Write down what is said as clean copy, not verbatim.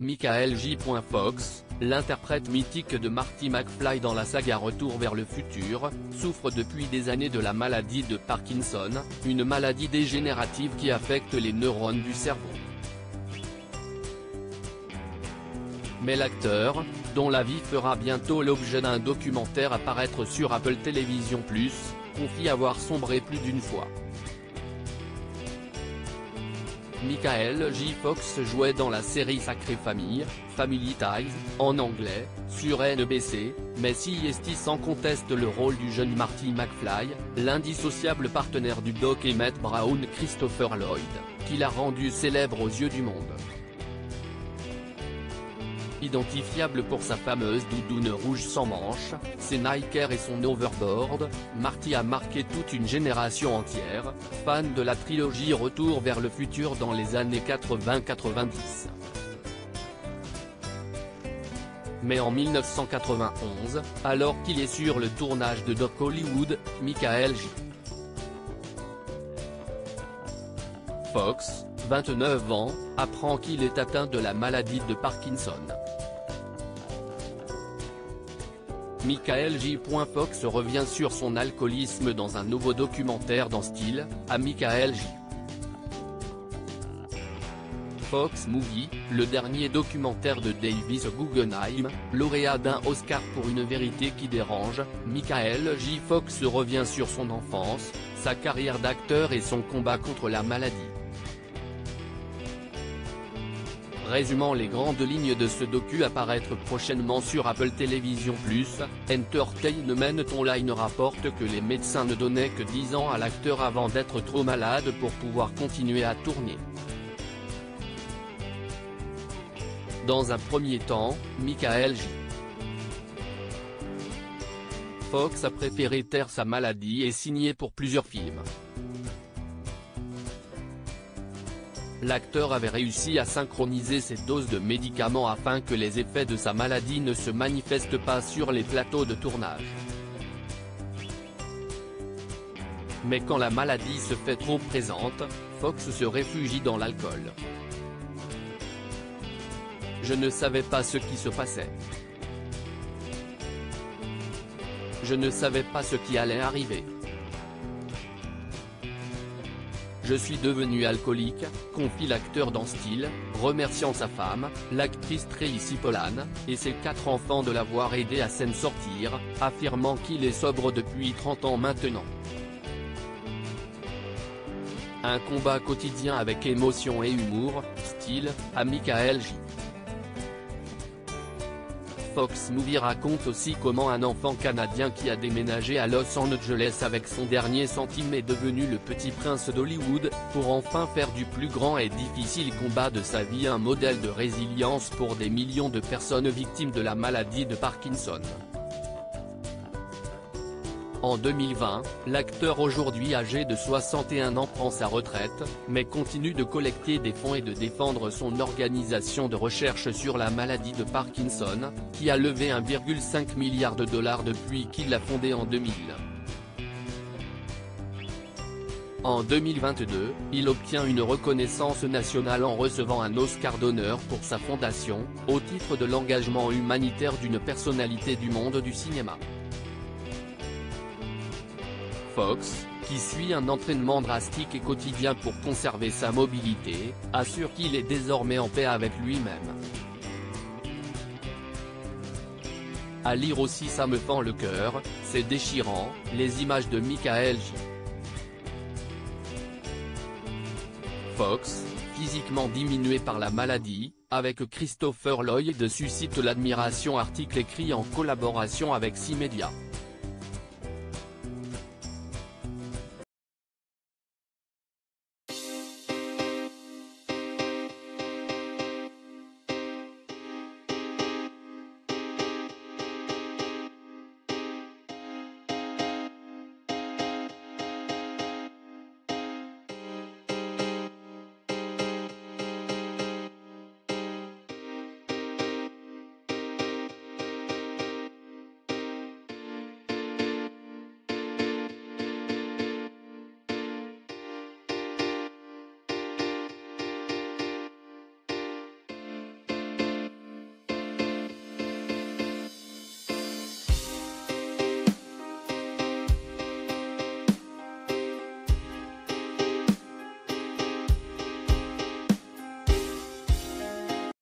Michael J. Fox, l'interprète mythique de Marty McFly dans la saga Retour vers le futur, souffre depuis des années de la maladie de Parkinson, une maladie dégénérative qui affecte les neurones du cerveau. Mais l'acteur, dont la vie fera bientôt l'objet d'un documentaire à paraître sur Apple TV+, confie avoir sombré plus d'une fois. Michael J. Fox jouait dans la série Sacrée Famille, Family Ties, en anglais, sur NBC, mais CST sans conteste le rôle du jeune Marty McFly, l'indissociable partenaire du Doc Emmett Brown Christopher Lloyd, qui l'a rendu célèbre aux yeux du monde. Identifiable pour sa fameuse doudoune rouge sans manches, ses Nike Air et son overboard, Marty a marqué toute une génération entière, fan de la trilogie Retour vers le futur dans les années 80-90. Mais en 1991, alors qu'il est sur le tournage de Doc Hollywood, Michael J. Fox, 29 ans, apprend qu'il est atteint de la maladie de Parkinson. Michael J. Fox revient sur son alcoolisme dans un nouveau documentaire dans style, à Michael J. Fox Movie, le dernier documentaire de Davis Guggenheim, lauréat d'un Oscar pour Une vérité qui dérange. Michael J. Fox revient sur son enfance, sa carrière d'acteur et son combat contre la maladie. Résumant les grandes lignes de ce docu à paraître prochainement sur Apple TV+, Entertainment Online rapporte que les médecins ne donnaient que 10 ans à l'acteur avant d'être trop malade pour pouvoir continuer à tourner. Dans un premier temps, Michael J. Fox a préféré taire sa maladie et signer pour plusieurs films. L'acteur avait réussi à synchroniser ses doses de médicaments afin que les effets de sa maladie ne se manifestent pas sur les plateaux de tournage. Mais quand la maladie se fait trop présente, Fox se réfugie dans l'alcool. Je ne savais pas ce qui se passait. Je ne savais pas ce qui allait arriver. Je suis devenu alcoolique, confie l'acteur dans style, remerciant sa femme, l'actrice Tracy Pollan, et ses 4 enfants de l'avoir aidé à s'en sortir, affirmant qu'il est sobre depuis 30 ans maintenant. Un combat quotidien avec émotion et humour, style, à Michael J. Fox Movie raconte aussi comment un enfant canadien qui a déménagé à Los Angeles avec son dernier centime est devenu le petit prince d'Hollywood, pour enfin faire du plus grand et difficile combat de sa vie un modèle de résilience pour des millions de personnes victimes de la maladie de Parkinson. En 2020, l'acteur aujourd'hui âgé de 61 ans prend sa retraite, mais continue de collecter des fonds et de défendre son organisation de recherche sur la maladie de Parkinson, qui a levé 1,5 milliard de dollars depuis qu'il l'a fondée en 2000. En 2022, il obtient une reconnaissance nationale en recevant un Oscar d'honneur pour sa fondation, au titre de l'engagement humanitaire d'une personnalité du monde du cinéma. Fox, qui suit un entraînement drastique et quotidien pour conserver sa mobilité, assure qu'il est désormais en paix avec lui-même. À lire aussi Ça me fend le cœur, c'est déchirant, les images de Michael J. Fox, physiquement diminué par la maladie, avec Christopher Lloyd suscite l'admiration. Article écrit en collaboration avec 6 médias.